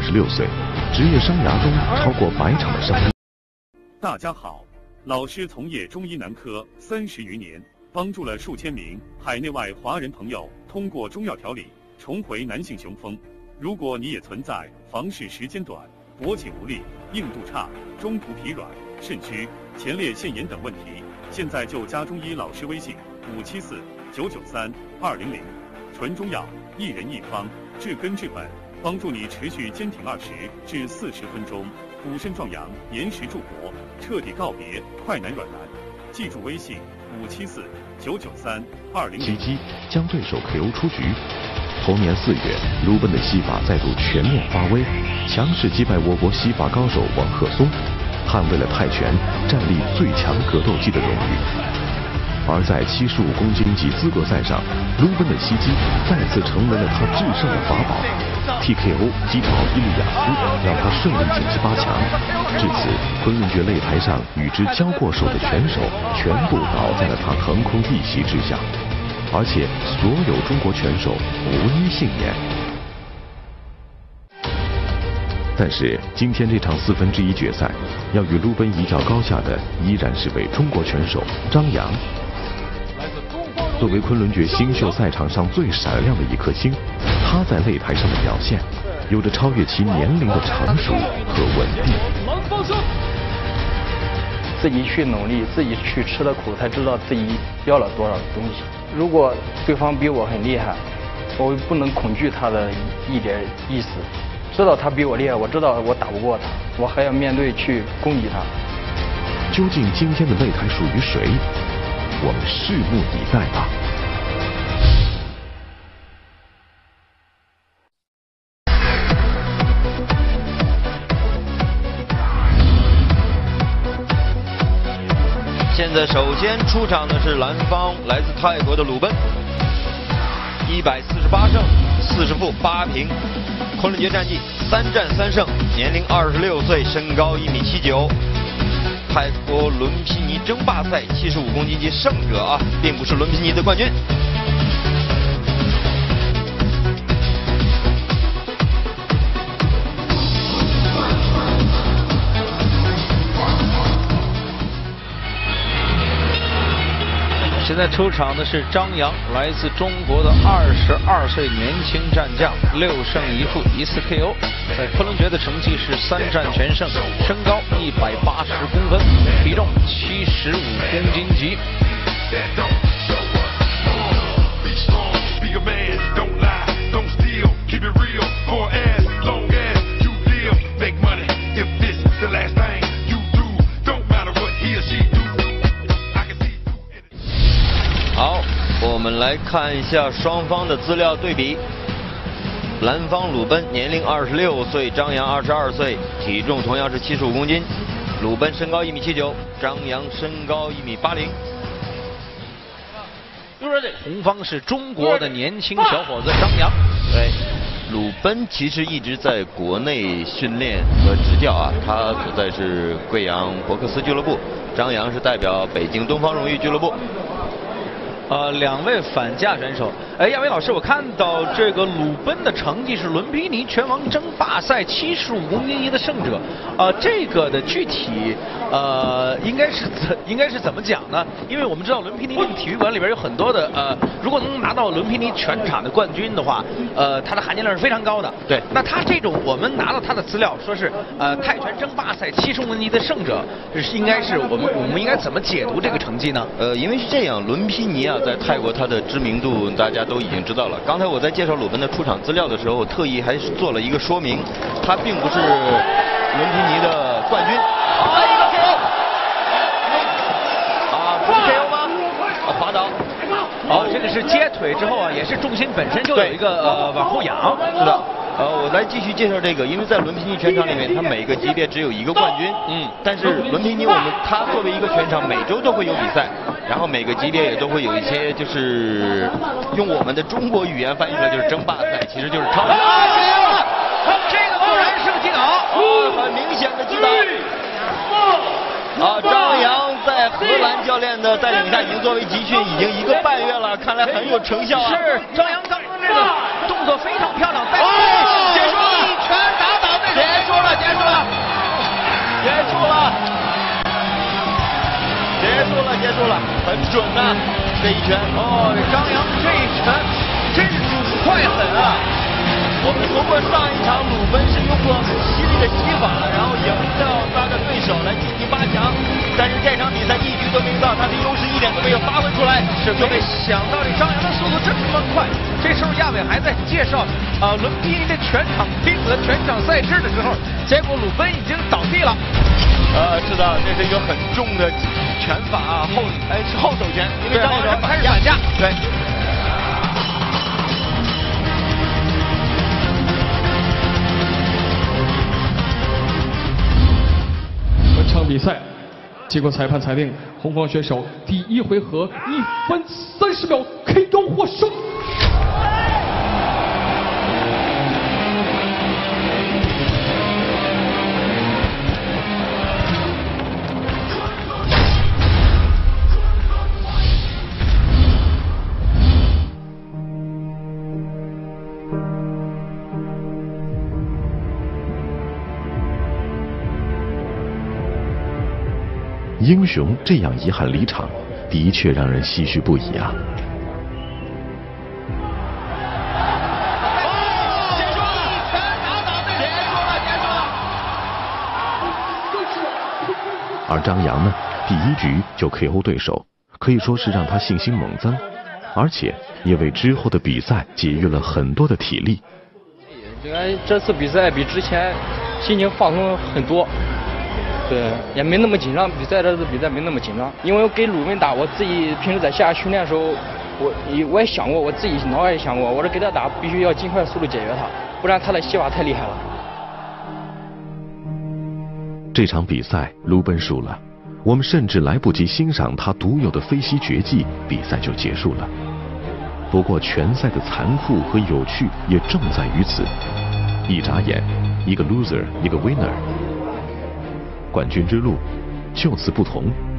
26岁，职业生涯中超过100场的胜利。 大家好，老师从业中医男科30余年，帮助了数千名海内外华人朋友通过中药调理重回男性雄风。如果你也存在房事时间短、勃起无力、硬度差、中途疲软、肾虚、前列腺炎等问题，现在就加中医老师微信574-993-200，纯中药，一人一方，治根治本，帮助你持续坚挺20至40分钟，补肾壮阳，延时助勃，彻底告别快男软男。记住微信574-993-200。 袭击将对手 KO 出局。同年4月，鲁本的西法再度全面发威，强势击败我国西法高手王鹤松，捍卫了泰拳战力最强格斗技的荣誉。而在75公斤级资格赛上，鲁本的袭击再次成为了他制胜的法宝。TKO 击倒伊利亚斯，让他顺利晋级8强。至此，昆仑决擂台上与之交过手的拳手全部倒在了他横空一袭之下，而且所有中国拳手无一幸免。但是今天这场1/4决赛，要与鲁本一较高下的依然是位中国拳手张扬。作为昆仑决新秀赛场上最闪亮的一颗星，他在擂台上的表现，有着超越其年龄的成熟和稳定。 自己去努力，自己去吃了苦，才知道自己要了多少东西。如果对方比我很厉害，我不能恐惧他的一点意思。知道他比我厉害，我知道我打不过他，我还要面对去攻击他。 究竟今天的擂台属于谁？我们拭目以待吧。 现在首先出场的是蓝方，来自泰国的鲁本，148胜40负8平，昆仑决战绩3战3胜，年龄26岁，身高1.79米。泰国伦皮尼争霸赛75公斤级胜者啊，并不是伦皮尼的冠军。 现在出场的是张扬，来自中国的22岁年轻战将，6胜1负1次 KO， 在昆仑决的成绩是3战全胜，身高180公分，体重75公斤级。 好，我们来看一下双方的资料对比。蓝方鲁本年龄26岁，张扬22岁，体重同样是75公斤。鲁本身高1.79米，张扬身高1.80米。 红方是中国的年轻小伙子张扬。 对，鲁本其实一直在国内训练和执教啊，他所在是贵阳博克斯俱乐部，张扬是代表北京东方荣誉俱乐部。 两位反架选手。亚伟老师，我看到这个鲁本的成绩是伦皮尼拳王争霸赛75公斤级的胜者。这个的具体应该是怎么讲呢？因为我们知道伦皮尼这个体育馆里边有很多的如果能拿到伦皮尼全场的冠军的话，它的含金量是非常高的。 对。 那他这种我们拿到他的资料说是泰拳争霸赛75公斤级的胜者，应该是我们应该怎么解读这个成绩呢？ 因为是这样，伦皮尼啊，在泰国他的知名度大家都已经知道了。刚才我在介绍鲁本的出场资料的时候，我特意还做了一个说明，他并不是伦皮尼的冠军。一个 KO， 不是 KO 吗？滑倒。 这个是接腿之后啊，也是重心本身就有一个往后仰。 是的。我来继续介绍这个，因为在伦皮尼拳场里面，他每个级别只有一个冠军。但是伦皮尼他作为一个拳场，每周都会有比赛，然后每个级别也都会有一些，就是用我们的中国语言翻译出来就是争霸赛，其实就是超级。 这个果然是个击倒， 很明显的击倒。张扬在荷兰教练的带领下，已经作为集训已经1个半月了，看来很有成效。 是张扬刚刚这个动作非常漂亮，结束一拳打倒结束了，很准呐，这一拳。 哦，张扬这一拳真是准快狠啊！ 我们通过上一场鲁奔是用过很犀利的击法，然后赢掉他的对手来晋级8强，但是这场比赛一局都没到，他的优势一点都没有发挥出来。 是没想到这张扬的速度这么快。这时候亚伟还在介绍伦皮尼的全场拼死的全场赛制的时候，结果鲁奔已经倒地了。 是的，这是一个很重的拳法啊，是后手拳，因为张扬开始反架， 对。 本场比赛经过裁判裁定，红方选手第1回合1分30秒 KO 获胜。 英雄这样遗憾离场，的确让人唏嘘不已啊！而张扬呢，第1局就 KO 对手，可以说是让他信心猛增，而且也为之后的比赛节约了很多的体力。 这次比赛比之前心情放松很多。对，也没那么紧张。这次比赛没那么紧张，因为我给鲁奔打，我自己平时在下训练的时候，我也想过，我自己脑海里想过，我说给他打必须要尽快速度解决他，不然他的戏法太厉害了。 这场比赛鲁奔输了，我们甚至来不及欣赏他独有的飞膝绝技，比赛就结束了。不过拳赛的残酷和有趣也正在于此，一眨眼，一个 loser， 一个 winner。冠军之路就此不同。